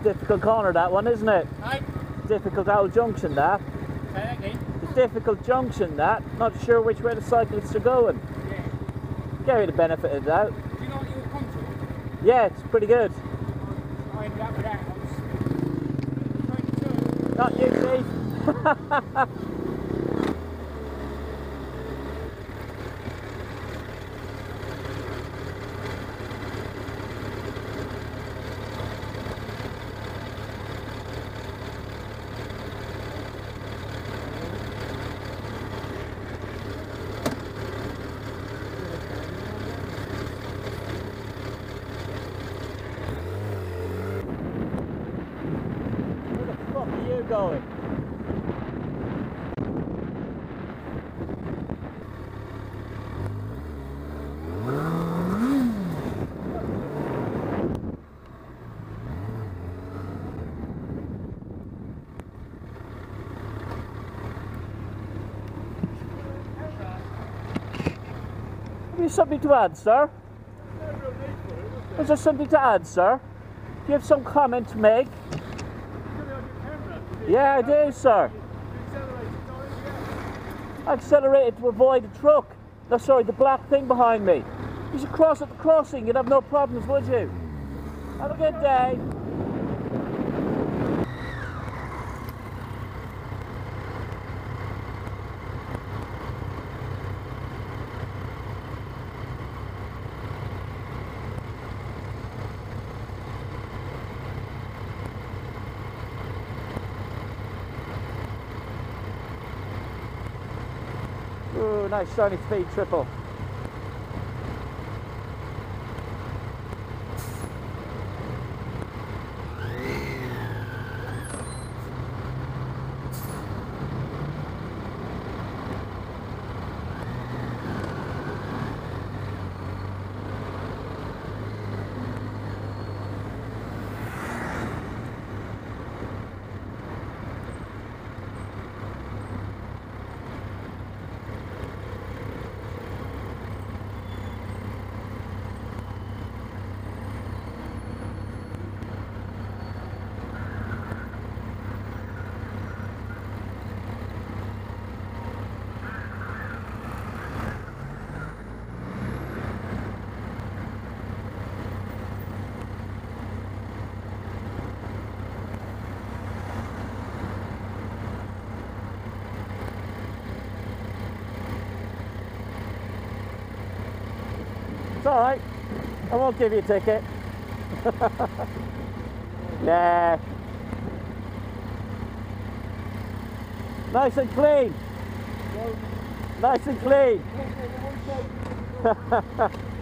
Difficult corner, that one, isn't it? Aye. Difficult old junction, that. Say that again. It's a difficult junction, that. Not sure which way the cyclists are going. Yeah. Give me the benefit of the doubt. Do you know what you would come to? Yeah, it's pretty good. I ended up with that. I was 22. Not you, Steve. Where the fuck are you going? Have you something to add, sir? Is there something to add, sir? Do you have some comment to make? Yeah, I do, sir. I accelerated to avoid the truck. No, sorry, the black thing behind me. You should cross at the crossing, you'd have no problems, would you? Have a good day. Ooh, nice shiny speed triple. It's alright, I won't give you a ticket. Yeah. Nice and clean. Nice and clean.